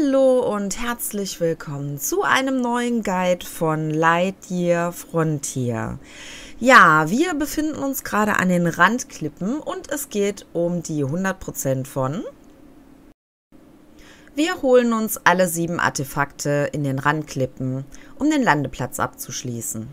Hallo und herzlich willkommen zu einem neuen Guide von Lightyear Frontier. Ja, wir befinden uns gerade an den Randklippen und es geht um die 100% von. Wir holen uns alle 7 Artefakte in den Randklippen, um den Landeplatz abzuschließen.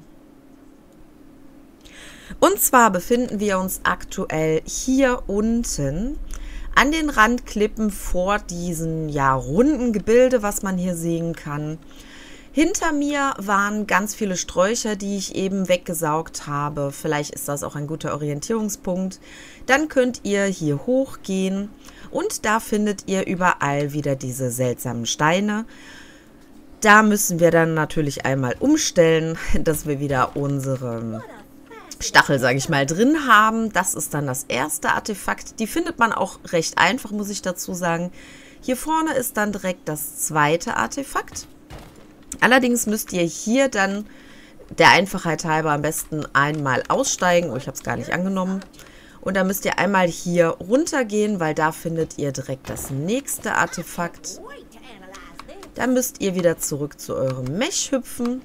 Und zwar befinden wir uns aktuell hier unten an den Randklippen vor diesem runden Gebilde, was man hier sehen kann. Hinter mir waren ganz viele Sträucher, die ich eben weggesaugt habe. Vielleicht ist das auch ein guter Orientierungspunkt. Dann könnt ihr hier hochgehen und da findet ihr überall wieder diese seltsamen Steine. Da müssen wir dann natürlich einmal umstellen, dass wir wieder unsere Stachel, sage ich mal, drin haben. Das ist dann das erste Artefakt. Die findet man auch recht einfach, muss ich dazu sagen. Hier vorne ist dann direkt das zweite Artefakt. Allerdings müsst ihr hier dann der Einfachheit halber am besten einmal aussteigen. Oh, ich habe es gar nicht angenommen. Und dann müsst ihr einmal hier runtergehen, weil da findet ihr direkt das nächste Artefakt. Dann müsst ihr wieder zurück zu eurem Mech hüpfen.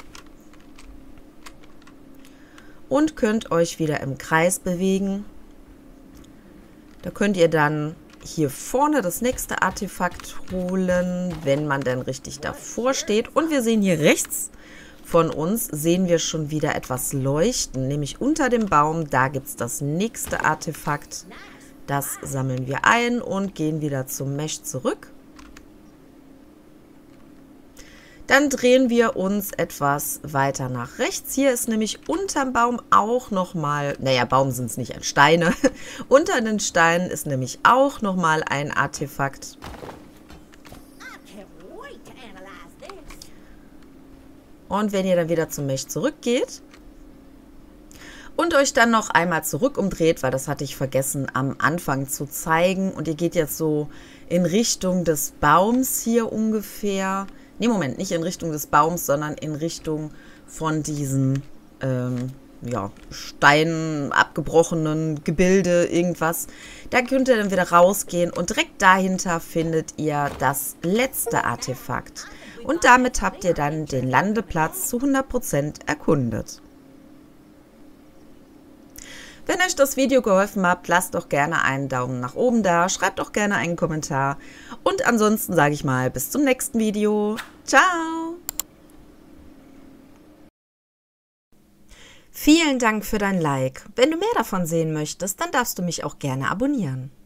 Und könnt euch wieder im Kreis bewegen. Da könnt ihr dann hier vorne das nächste Artefakt holen, wenn man dann richtig davor steht. Und wir sehen hier rechts von uns, sehen wir schon wieder etwas leuchten, nämlich unter dem Baum. Da gibt es das nächste Artefakt. Das sammeln wir ein und gehen wieder zum Mech zurück. Dann drehen wir uns etwas weiter nach rechts. Hier ist nämlich unterm Baum auch nochmal, naja, Baum sind es nicht, Steine. Unter den Steinen ist nämlich auch nochmal ein Artefakt. Und wenn ihr dann wieder zum Mech zurückgeht und euch dann noch einmal zurück umdreht, weil das hatte ich vergessen am Anfang zu zeigen. Und ihr geht jetzt so in Richtung des Baums hier ungefähr. Ne, Moment, nicht in Richtung des Baums, sondern in Richtung von diesen Steinen, abgebrochenen Gebilde, irgendwas. Da könnt ihr dann wieder rausgehen und direkt dahinter findet ihr das letzte Artefakt. Und damit habt ihr dann den Landeplatz zu 100% erkundet. Wenn euch das Video geholfen hat, lasst doch gerne einen Daumen nach oben da, schreibt auch gerne einen Kommentar und ansonsten sage ich mal bis zum nächsten Video. Ciao! Vielen Dank für dein Like. Wenn du mehr davon sehen möchtest, dann darfst du mich auch gerne abonnieren.